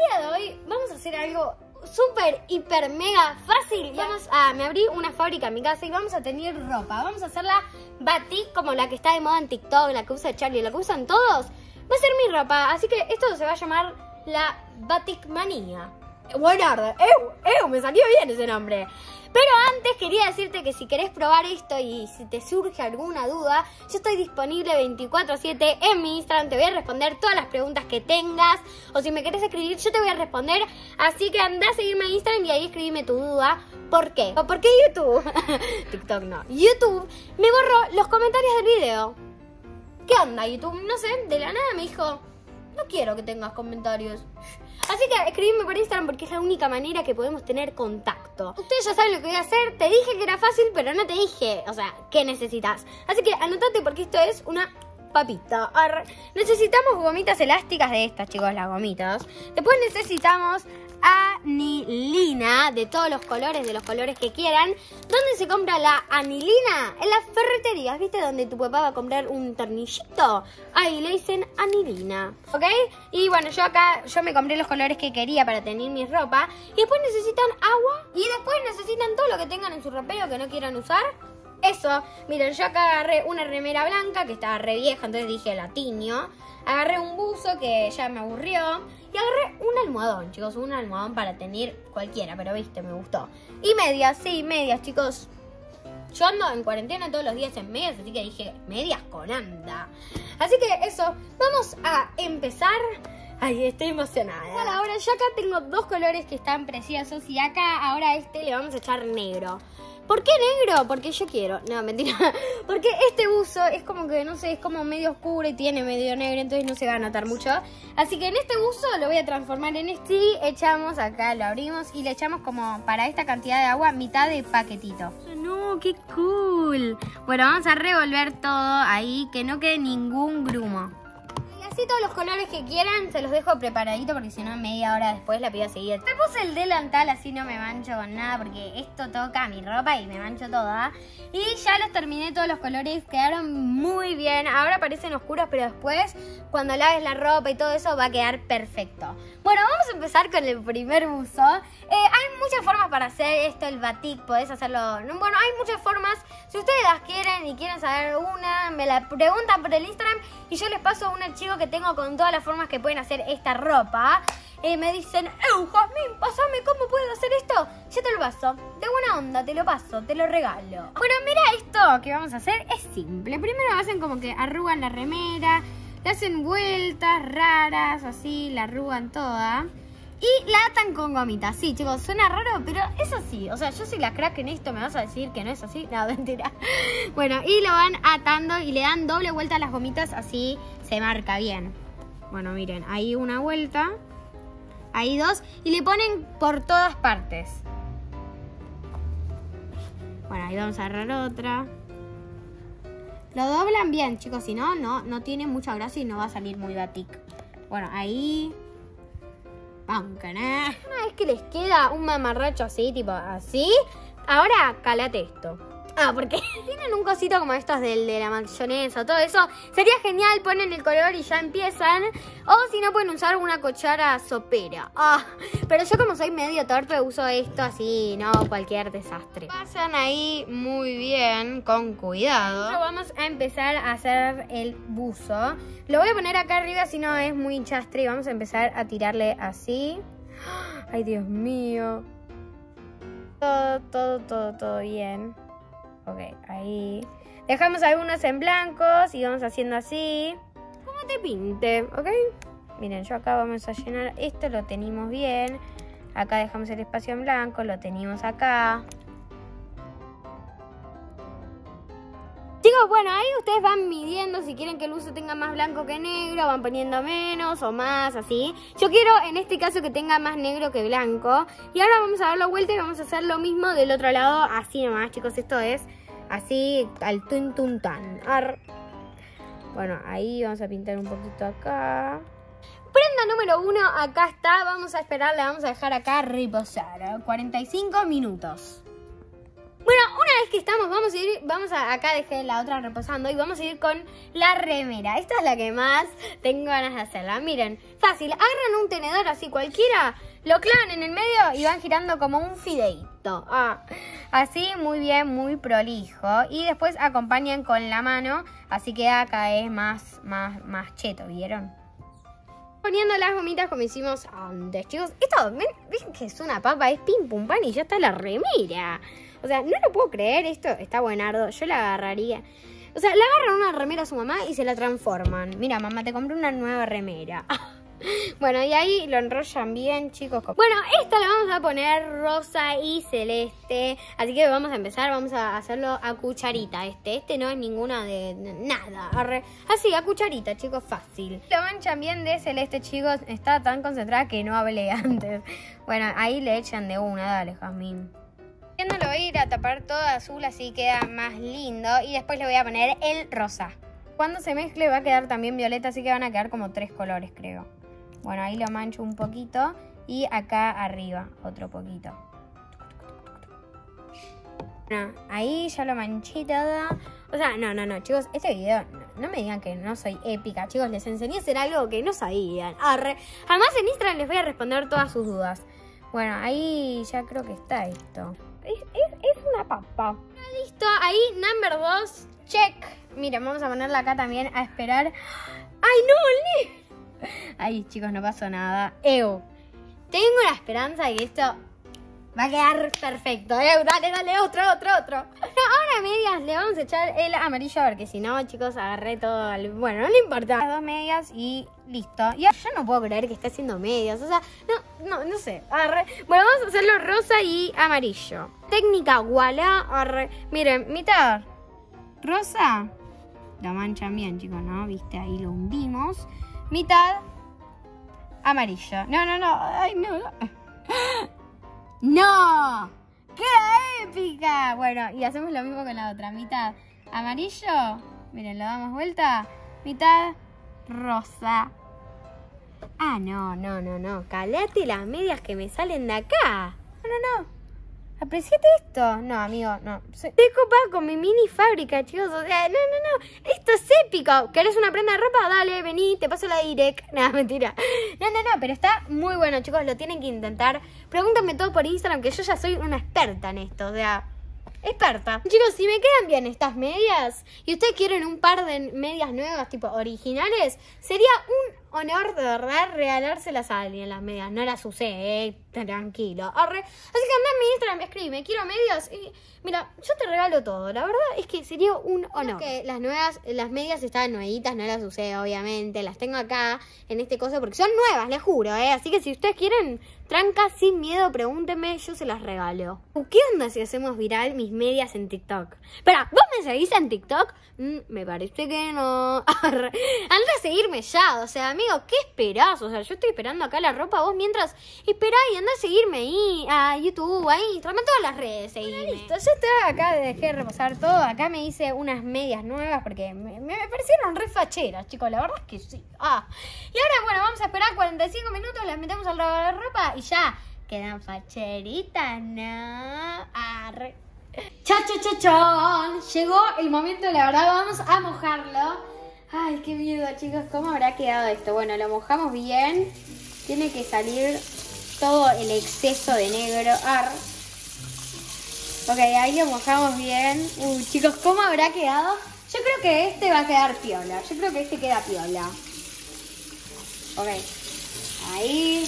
día de hoy vamos a hacer algo súper, hiper, mega fácil. Me abrí una fábrica en mi casa y vamos a tener ropa. Vamos a hacerla batik como la que está de moda en TikTok, la que usa Charlie, la que usan todos. Va a ser mi ropa, así que esto se va a llamar la Batik Manía. Buenardo, me salió bien ese nombre. Pero antes quería decirte que si querés probar esto y si te surge alguna duda, yo estoy disponible 24/7 en mi Instagram. Te voy a responder todas las preguntas que tengas. O si me querés escribir, yo te voy a responder. Así que andá a seguirme en Instagram y ahí escribime tu duda. ¿Por qué? ¿O por qué YouTube? TikTok no. YouTube me borró los comentarios del video. ¿Qué onda, YouTube? No sé, de la nada me dijo, no quiero que tengas comentarios. Así que escribime por Instagram porque es la única manera que podemos tener contacto. Ustedes ya saben lo que voy a hacer. Te dije que era fácil, pero no te dije, o sea, ¿qué necesitas? Así que anotate porque esto es una papita. Necesitamos gomitas elásticas de estas, chicos, las gomitas. Después necesitamos anilina de todos los colores que quieran. ¿Dónde se compra la anilina? En las ferreterías, ¿viste? Donde tu papá va a comprar un tornillito. Ahí le dicen anilina, ¿ok? Y bueno, yo me compré los colores que quería para tener mi ropa. Y después necesitan agua. Y después necesitan todo lo que tengan en su ropero que no quieran usar. Eso, miren, yo acá agarré una remera blanca que estaba re vieja, entonces dije la tiño. Agarré un buzo que ya me aburrió. Y agarré un almohadón, chicos, un almohadón para tener cualquiera, pero viste, me gustó. Y medias, sí, medias, chicos. Yo ando en cuarentena todos los días en medias, así que dije, medias con anda. Así que eso, vamos a empezar. Ay, estoy emocionada. Bueno, ahora yo acá tengo dos colores que están preciosos y acá ahora a este le vamos a echar negro. ¿Por qué negro? Porque yo quiero. No, mentira. Porque este buzo es como que, no sé, es como medio oscuro y tiene medio negro, entonces no se va a notar mucho. Así que en este buzo lo voy a transformar en este y echamos acá, lo abrimos y le echamos como para esta cantidad de agua mitad de paquetito. No, qué cool. Bueno, vamos a revolver todo ahí, que no quede ningún grumo. Así todos los colores que quieran se los dejo preparadito porque si no media hora después la pido seguir. Me puse el delantal así no me mancho con nada porque esto toca mi ropa y me mancho toda. Y ya los terminé todos los colores, quedaron muy bien. Ahora parecen oscuros pero después cuando laves la ropa y todo eso va a quedar perfecto. Bueno, vamos a empezar con el primer buzo. Hay muchas formas para hacer esto, el batik, podés hacerlo. Bueno, hay muchas formas. Si ustedes las quieren y quieren saber una, me la preguntan por el Instagram y yo les paso un archivo que tengo con todas las formas que pueden hacer esta ropa. Me dicen, Jazmín, pasame cómo puedo hacer esto. Yo te lo paso, de buena onda, te lo paso, te lo regalo. Bueno, mira esto que vamos a hacer, es simple. Primero hacen como que arrugan la remera, le hacen vueltas raras, así, la arrugan toda. Y la atan con gomitas. Sí, chicos, suena raro, pero es así. O sea, yo soy la crack en esto, ¿me vas a decir que no es así? No, mentira. Bueno, y lo van atando y le dan doble vuelta a las gomitas, así se marca bien. Bueno, miren, ahí una vuelta, ahí dos, y le ponen por todas partes. Bueno, ahí vamos a agarrar otra. Lo doblan bien, chicos, si no, no tiene mucha gracia y no va a salir muy batik. Bueno, ahí... Una vez que les queda un mamarracho así, tipo así, ahora calate esto. Porque tienen un cosito como estos de la mayonesa o todo eso. Sería genial, ponen el color y ya empiezan. O si no, pueden usar una cuchara sopera. Pero yo como soy medio torpe uso esto así, no cualquier desastre. Pasan ahí muy bien, con cuidado. Ahora vamos a empezar a hacer el buzo. Lo voy a poner acá arriba, si no es muy chastre. Y vamos a empezar a tirarle así. Ay, Dios mío. Todo bien. Ok, ahí. Dejamos algunos en blancos y vamos haciendo así. Como te pinte, ¿ok? Miren, yo acá vamos a llenar esto, lo tenemos bien. Acá dejamos el espacio en blanco, lo tenemos acá. Chicos, bueno, ahí ustedes van midiendo si quieren que el buzo tenga más blanco que negro, van poniendo menos o más, así. Yo quiero en este caso que tenga más negro que blanco. Y ahora vamos a darlo vuelta y vamos a hacer lo mismo del otro lado, así nomás, chicos. Esto es así al tun tun tan. Bueno, ahí vamos a pintar un poquito acá. Prenda número 1, acá está. Vamos a esperar, la vamos a dejar acá reposar. 45 minutos. Bueno, una vez que estamos, acá dejé la otra reposando y vamos a ir con la remera. Esta es la que más tengo ganas de hacerla. Miren, fácil, agarran un tenedor así cualquiera, lo clavan en el medio y van girando como un fideíto. Así, muy bien, muy prolijo. Y después acompañan con la mano, así que acá es más cheto, ¿vieron? Poniendo las gomitas como hicimos antes, chicos. Esto, ven que es una papa, es pim pum pan y ya está la remera. O sea, no lo puedo creer, esto está buenardo. Yo la agarraría. O sea, le agarran una remera a su mamá y se la transforman. Mira, mamá, te compré una nueva remera. Bueno, y ahí lo enrollan bien, chicos. Bueno, esta la vamos a poner rosa y celeste. Así que vamos a empezar, vamos a hacerlo a cucharita. Este no es ninguna de nada. Así, a cucharita, chicos, fácil. Lo manchan bien de celeste, chicos. Está tan concentrada que no hablé antes. Bueno, ahí le echan de una, dale, Jazmín. No lo voy a ir a tapar todo azul, así queda más lindo. Y después le voy a poner el rosa. Cuando se mezcle va a quedar también violeta, así que van a quedar como 3 colores, creo. Bueno, ahí lo mancho un poquito y acá arriba otro poquito. Bueno, ahí ya lo manché todo. O sea, no, chicos, este video, no me digan que no soy épica, chicos, les enseñé a hacer algo que no sabían. Además en Instagram les voy a responder todas sus dudas. Bueno, ahí ya creo que está esto. Es una papa. Listo, ahí number 2, check. Miren, vamos a ponerla acá también a esperar. ¡Ay, no, Ahí, chicos, no pasó nada. Tengo la esperanza de que esto va a quedar perfecto. Dale, otro. Ahora a medias le vamos a echar el amarillo, porque si no, chicos, agarré todo. Bueno, no le importa. Las 2 medias y listo. Y yo no puedo creer que esté haciendo medias. O sea, no sé. Bueno, vamos a hacerlo rosa y amarillo. Técnica, voilà. Miren, mitad rosa. Lo manchan bien, chicos, ¿no? Viste, ahí lo hundimos. Mitad amarillo. No. Ay, no. ¡No! ¡Qué épica! Bueno, y hacemos lo mismo con la otra. Mitad amarillo. Miren, lo damos vuelta. Mitad rosa. Ah, no. Calate las medias que me salen de acá. No. ¿Apreciate esto? No, amigo, no. Estoy copada con mi mini fábrica, chicos. O sea, no. Esto es épico. ¿Querés una prenda de ropa? Dale, vení, te paso la direct. No, mentira. No, pero está muy bueno, chicos. Lo tienen que intentar. Pregúntenme todo por Instagram, que yo ya soy una experta en esto. O sea, experta. Chicos, si me quedan bien estas medias y ustedes quieren un par de medias nuevas, tipo originales, sería un honor de verdad regalárselas a alguien las medias. No las usé, tranquilo. Así que anda en mi Instagram, escribe, quiero medias y mira, yo te regalo todo. La verdad es que sería un honor. Que las medias estaban nuevitas, no las usé obviamente. Las tengo acá en este coso porque son nuevas, les juro, Así que si ustedes quieren, tranca, sin miedo, pregúntenme, yo se las regalo. ¿Qué onda si hacemos viral mis medias en TikTok? Espera, ¿vos me seguís en TikTok? Me parece que no. Anda a seguirme ya, o sea, amigo, ¿qué esperás? O sea, yo estoy esperando acá la ropa, vos mientras esperá y anda a seguirme ahí, a YouTube, a Instagram, a todas las redes, seguime. Bueno, listo, yo estoy acá, dejé reposar todo, acá me hice unas medias nuevas porque me parecieron re facheras, chicos, la verdad es que sí. Y ahora, bueno, vamos a esperar 45 minutos, las metemos al lavar la ropa y ya quedan facheritas, ¿no? Chachón, llegó el momento, la verdad, vamos a mojarlo. Ay, qué miedo, chicos, ¿cómo habrá quedado esto? Bueno, lo mojamos bien, tiene que salir todo el exceso de negro. Ok, ahí lo mojamos bien. Chicos, ¿cómo habrá quedado? Yo creo que este va a quedar piola, yo creo que este queda piola. Ok, ahí.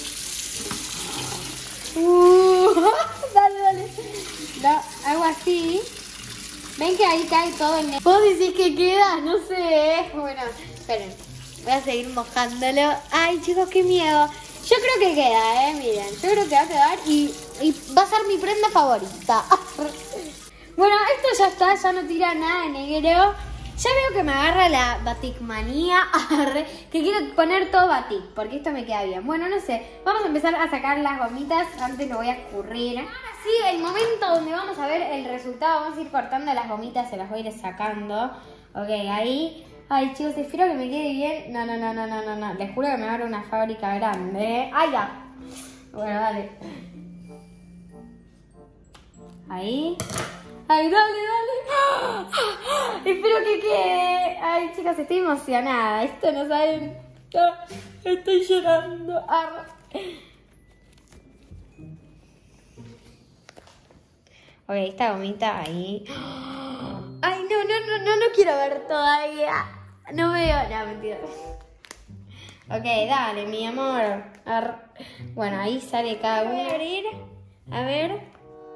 Dale. Lo hago así. ¿Ven que ahí cae todo el negro? ¿Vos decís que queda? No sé. Bueno, esperen. Voy a seguir mojándolo. Ay, chicos, qué miedo. Yo creo que queda, miren. Yo creo que va a quedar y va a ser mi prenda favorita. Bueno, esto ya está. Ya no tira nada de negro. Ya veo que me agarra la batikmanía, que quiero poner todo batik, porque esto me queda bien. Bueno, no sé, vamos a empezar a sacar las gomitas, antes lo voy a escurrir. Ahora sí, el momento donde vamos a ver el resultado, vamos a ir cortando las gomitas, se las voy a ir sacando. Ok, ahí. Ay, chicos, espero que me quede bien. No, les juro que me agarra una fábrica grande. ¡Ay, ya! Bueno, dale. Ahí. Ay, dale, dale. Espero que quede. Ay, chicas, estoy emocionada. Esto no saben. Estoy llorando. Ok, esta gomita ahí. Ay, no quiero ver todavía. No veo. No, mentira. Ok, dale, mi amor. Bueno, ahí sale cada uno. Voy a abrir. A ver.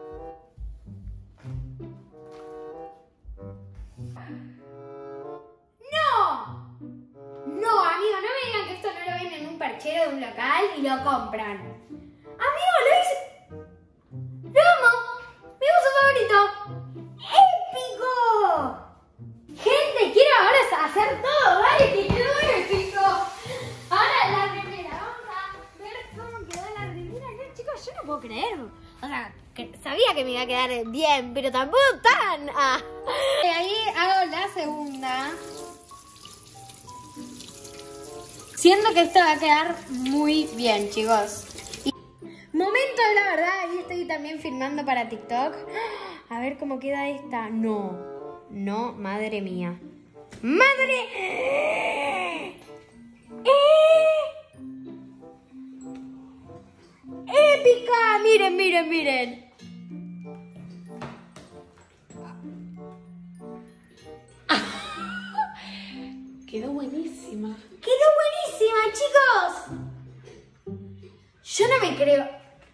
No, amigo, no me digan que esto no lo ven en un perchero de un local y lo compran. Amigo, lo hice. ¡Lo amo! ¡Mi uso favorito! ¡Épico! Gente, quiero ahora hacer todo, ¿vale? Que quedó épico. Ahora la remera. Vamos a ver cómo quedó la remera. No, chicos, yo no puedo creer. O sea, sabía que me iba a quedar bien, pero tampoco tan. Ahí hago la segunda. Siento que esto va a quedar muy bien, chicos. Momento de la verdad, ahí estoy también filmando para TikTok. A ver cómo queda esta. No, madre mía. ¡Madre! ¡Épica! Miren. Quedó buenísima. ¡Quedó buenísima, chicos! Yo no me creo.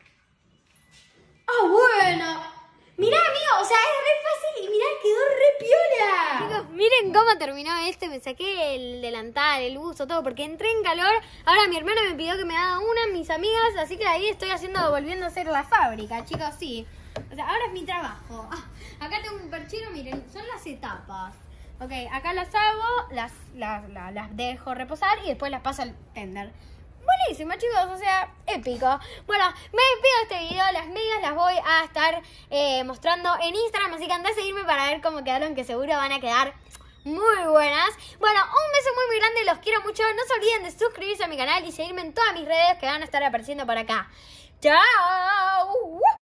Bueno. Mirá, amigo, o sea, es re fácil y mirá, quedó re piola. Chicos, miren cómo terminó este. Me saqué el delantal, el buzo, todo, porque entré en calor. Ahora mi hermana me pidió que me haga una, mis amigas, así que ahí estoy volviendo a hacer la fábrica, chicos, sí. O sea, ahora es mi trabajo. Acá tengo un perchero, miren, son las etapas. Ok, acá las hago, las dejo reposar y después las paso al tender. Buenísimo, chicos, o sea, épico. Bueno, me despido de este video. Las medias las voy a estar mostrando en Instagram, así que andá a seguirme para ver cómo quedaron, que seguro van a quedar muy buenas. Bueno, un beso muy grande, los quiero mucho. No se olviden de suscribirse a mi canal y seguirme en todas mis redes que van a estar apareciendo por acá. ¡Chao!